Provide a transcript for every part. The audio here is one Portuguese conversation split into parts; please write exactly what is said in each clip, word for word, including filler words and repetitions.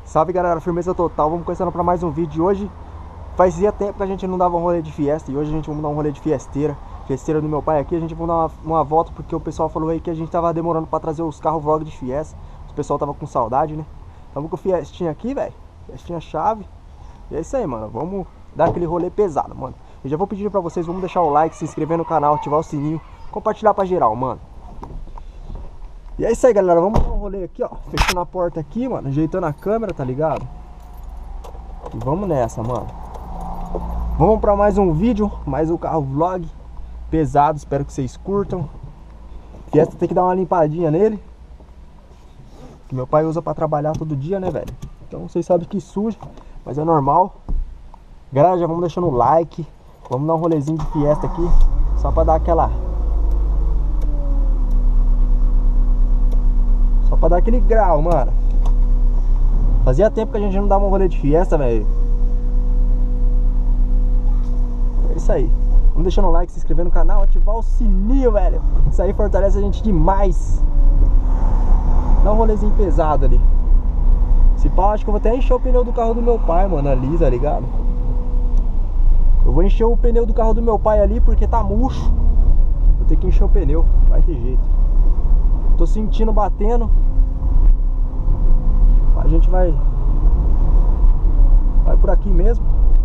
Salve galera, firmeza total, vamos começando para mais um vídeo de hoje. Fazia tempo que a gente não dava um rolê de fiesta e hoje a gente vai dar um rolê de fiesteira. Fiesteira do meu pai aqui, a gente vai dar uma, uma volta porque o pessoal falou aí que a gente tava demorando para trazer os carros vlog de fiesta. O pessoal tava com saudade, né? Tamo com fiestinha aqui, velho. Fiestinha chave. E é isso aí, mano, vamos dar aquele rolê pesado, mano. Eu já vou pedindo pra vocês, vamos deixar o like, se inscrever no canal, ativar o sininho, compartilhar pra geral, mano. E é isso aí, galera, vamos dar um rolê aqui, ó. Fechando a porta aqui, mano, ajeitando a câmera, tá ligado? E vamos nessa, mano. Vamos pra mais um vídeo, mais um carro vlog pesado, espero que vocês curtam. Fiesta tem que dar uma limpadinha nele, que meu pai usa pra trabalhar todo dia, né, velho? Então vocês sabem que suja, mas é normal. Galera, já vamos deixando o like. Vamos dar um rolezinho de fiesta aqui, só pra dar aquela... Só pra dar aquele grau, mano. Fazia tempo que a gente não dava um rolê de fiesta, velho. É isso aí. Vamos deixando o like, se inscrever no canal, ativar o sininho, velho. Isso aí fortalece a gente demais. Dá um rolezinho pesado ali. Se pá, acho que eu vou até encher o pneu do carro do meu pai, mano, ali, tá ligado? Eu vou encher o pneu do carro do meu pai ali porque tá murcho. Vou ter que encher o pneu, vai ter jeito. Tô sentindo batendo. A gente vai Vai por aqui mesmo.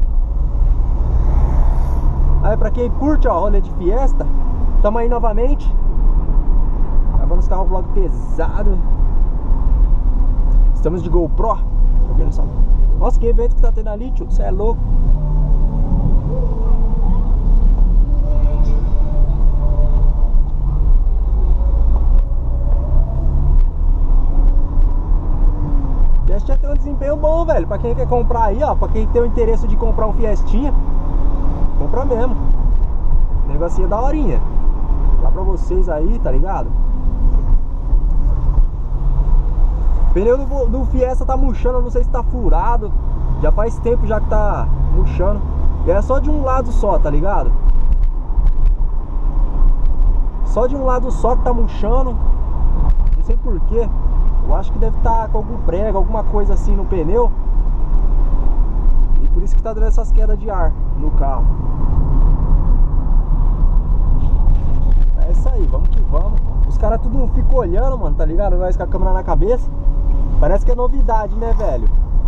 Aí pra quem curte, ó, rolê de fiesta, tamo aí novamente gravando os carros vlog pesado. Estamos de GoPro, pra quem não sabe. Nossa, que evento que tá tendo ali, tio, você é louco. Fiestinha tem um desempenho bom, velho. Pra quem quer comprar aí, ó, pra quem tem o interesse de comprar um Fiestinha, compra mesmo. O negocinho é da horinha. Dá pra vocês aí, tá ligado? O pneu do, do Fiesta tá murchando, não sei se tá furado. Já faz tempo já que tá murchando. E é só de um lado só, tá ligado? Só de um lado só que tá murchando. Não sei porquê. Eu acho que deve estar com algum prego, alguma coisa assim no pneu. E por isso que tá dando essas quedas de ar no carro. É isso aí, vamos que vamos. Os caras tudo ficam olhando, mano, tá ligado? Nós com a câmera na cabeça. Parece que é novidade, né, velho?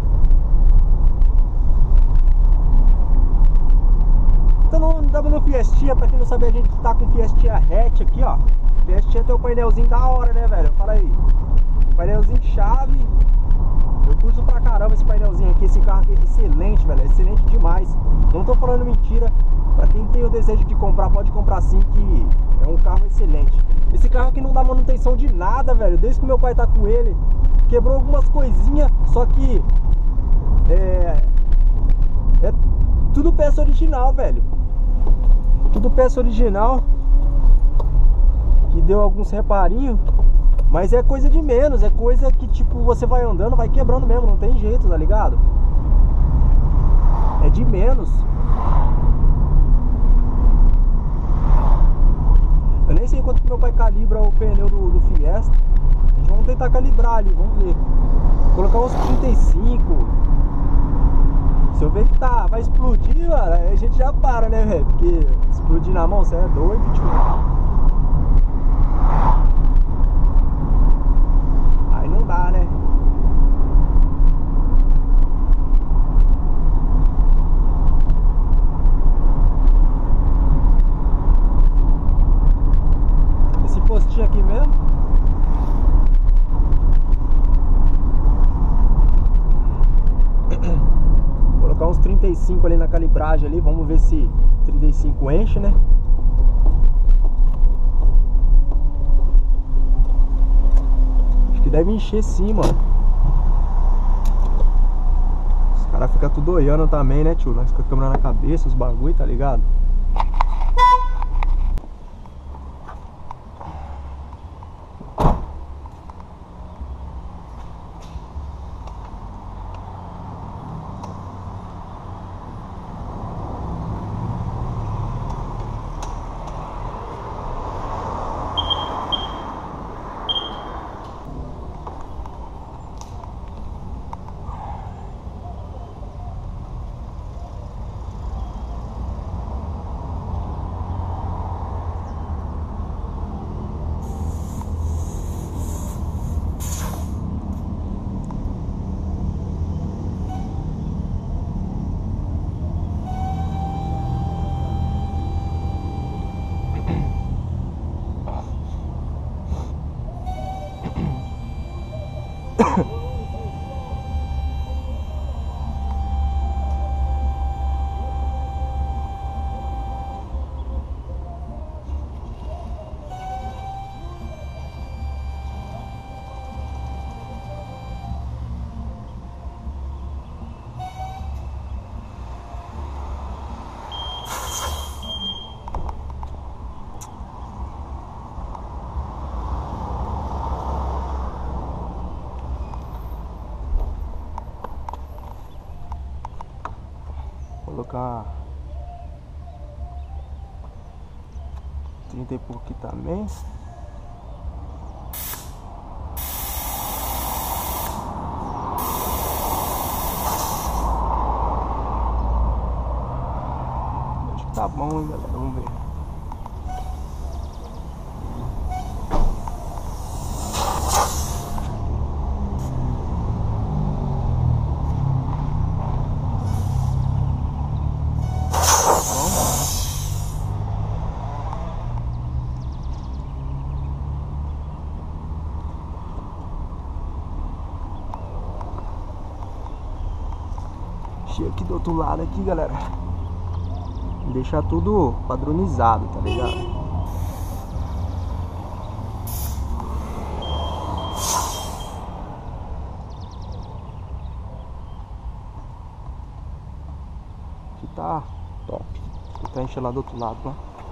Então não dava no Fiestinha, pra quem não sabe, a gente tá com Fiestinha hatch aqui, ó. Fiestinha tem um painelzinho da hora, né, velho? Fala aí. Painelzinho chave. Eu curto pra caramba esse painelzinho aqui. Esse carro aqui é excelente, velho. É excelente demais. Não tô falando mentira. Pra quem tem o desejo de comprar, pode comprar sim, que é um carro excelente. Esse carro aqui não dá manutenção de nada, velho. Desde que meu pai tá com ele, quebrou algumas coisinhas. Só que É É tudo peça original, velho. Tudo peça original. Que deu alguns reparinhos. Mas é coisa de menos, é coisa que tipo, você vai andando, vai quebrando mesmo, não tem jeito, tá ligado? É de menos. Eu nem sei quanto que meu pai calibra o pneu do, do Fiesta. A gente vamos tentar calibrar ali, vamos ver. Colocar uns trinta e cinco. Se eu ver que tá, vai explodir, mano, a gente já para, né, velho? Porque explodir na mão, você é doido, tio. Não dá, né? Esse postinho aqui mesmo. Vou colocar uns trinta e cinco ali na calibragem ali. Vamos ver se trinta e cinco enche, né? Deve encher sim, mano. Os caras ficam tudo olhando também, né, tio? Nós com a câmera na cabeça, os bagulho, tá ligado? Colocar trinta e pouco aqui também. Acho que tá bom, hein, galera. Vamos ver. Aqui do outro lado aqui, galera, deixar tudo padronizado, tá ligado? Aqui tá top. Vou tá enchendo lá do outro lado, lá.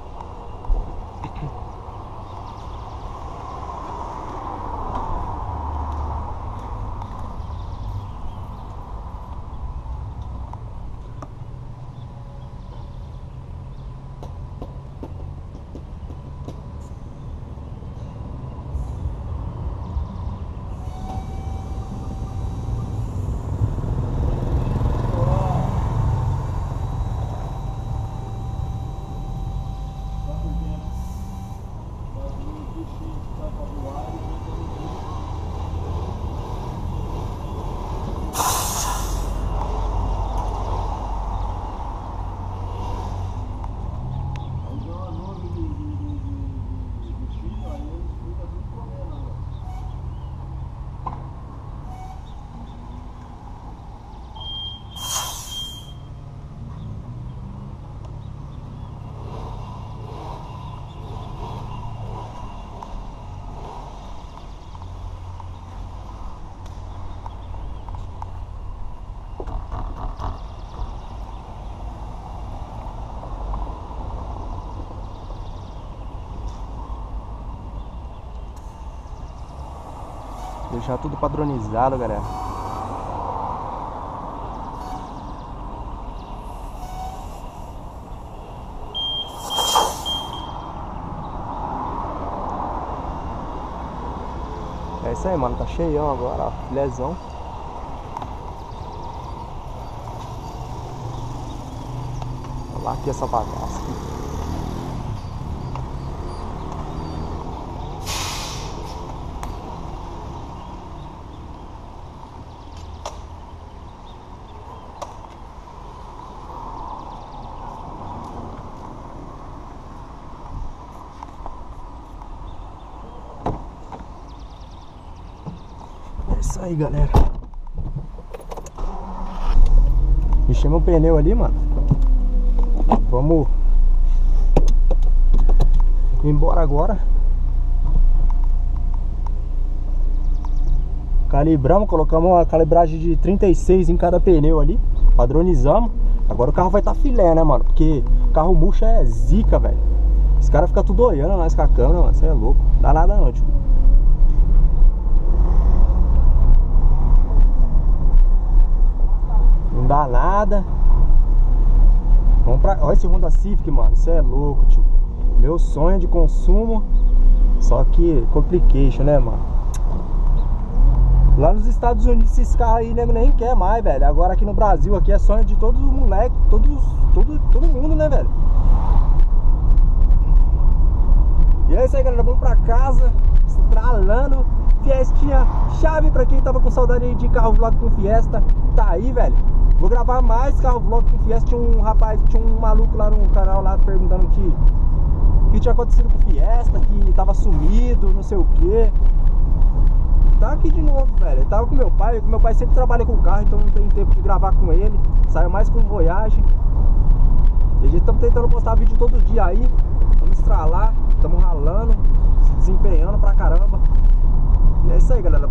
Deixar tudo padronizado, galera. É isso aí, mano. Tá cheião agora, ó. Filézão. Olha lá aqui essa bagaça aqui. Isso aí, galera. Enchemos o pneu ali, mano. Vamos embora agora. Calibramos, colocamos uma calibragem de trinta e seis em cada pneu ali. Padronizamos. Agora o carro vai estar tá filé, né, mano? Porque carro murcho é zica, velho. Os caras ficam tudo olhando nós com a câmera, mano. Você é louco. Não dá nada não, tipo. Não dá nada. Vamos pra... Olha esse Honda Civic, mano. Isso é louco, tio. Meu sonho de consumo. Só que complication, né, mano? Lá nos Estados Unidos esses carros aí nego nem quer mais, velho. Agora aqui no Brasil aqui é sonho de todos os moleques, todos, todo, todo mundo, né, velho? E é isso aí, galera. Vamos pra casa, estralando. Fiestinha, chave pra quem tava com saudade aí de carro vlog com Fiesta. Tá aí, velho. Vou gravar mais carro vlog com Fiesta. Tinha um rapaz, tinha um maluco lá no canal lá perguntando que que tinha acontecido com Fiesta, que tava sumido, não sei o que. Tá aqui de novo, velho. Eu tava com meu pai, meu pai sempre trabalha com carro, então não tem tempo de gravar com ele. Saiu mais com Voyage. E a gente estamos tentando postar vídeo todo dia aí. Vamos estralar, estamos ralando, se desempenhando pra caramba. E é isso aí, galera.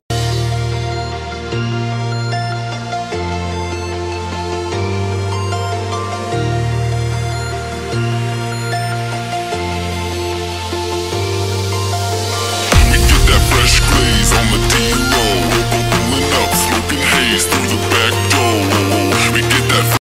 On the D-Roll, pulling up, smoking haze through the back